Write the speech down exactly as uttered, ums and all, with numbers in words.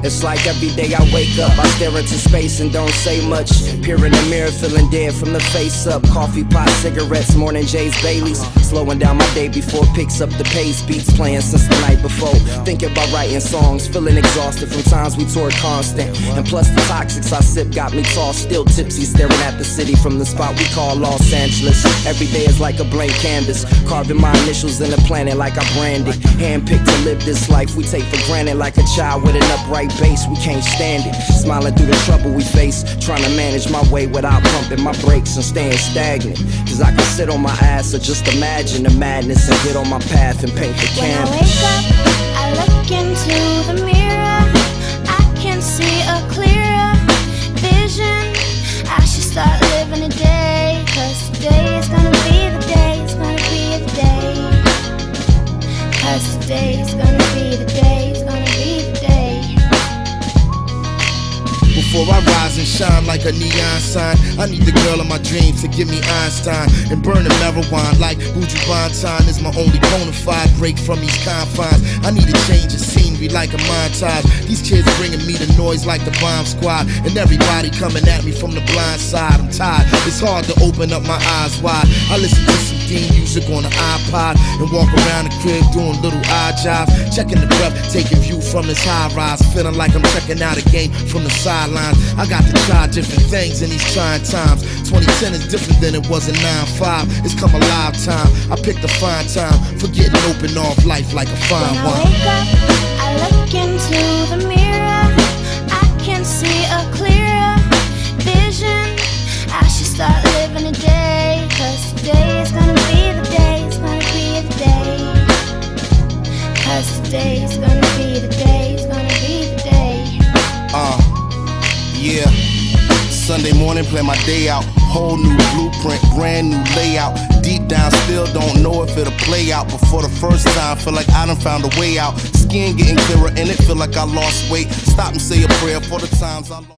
It's like every day I wake up, I stare into space and don't say much. Peer in the mirror, feeling dead from the face up. Coffee, pot, cigarettes, morning J's, Baileys. Slowing down my day before it picks up the pace. Beats playing since the night before. Thinking about writing songs, feeling exhausted from times we toured constant. And plus the toxics I sip got me tossed, still tipsy, staring at the city from the spot we call Los Angeles. Every day is like a blank canvas, carving my initials in the planet like I branded. Handpicked to live this life we take for granted, like a child with an upright base, we can't stand it. Smiling through the trouble we face, trying to manage my way without pumping my brakes and staying stagnant. Cause I can sit on my ass or just imagine the madness and get on my path and paint the canvas. When I wake up, I look into the mirror, I can see a clearer vision. I should start living today, cause today is gonna be the day, it's gonna be the day. Cause today is gonna be the day, it's gonna be the day. Before I rise and shine like a neon sign, I need the girl of my dreams to give me Einstein and burn the marijuana like Buju Banton is my only bona fide break from these confines. I need a change of scenery like a montage. These kids bringing me the noise like the bomb squad, and everybody coming at me from the blind side. I'm tired, it's hard to open up my eyes wide. I listen to some D music on the iPod and walk around the crib doing little odd jobs, checking the breath, taking view from this high rise, feeling like I'm checking out a game from the sidelines. I got to try different things in these trying times. twenty ten is different than it was in nine five. It's come alive time, I picked a fine time for getting open off life like a fine when wine. I wake up, I look into the mirror, I can see a clearer vision. I should start living today, cause today is gonna be the day, it's gonna be the day. Cause today is gonna be the day, it's gonna be the day. Uh, yeah. Sunday morning, play my day out. Whole new blueprint, brand new layout. Deep down, still don't know if it'll play out. But for the first time, feel like I done found a way out. Skin getting clearer and it feel like I lost weight. Stop and say a prayer for the times I lost.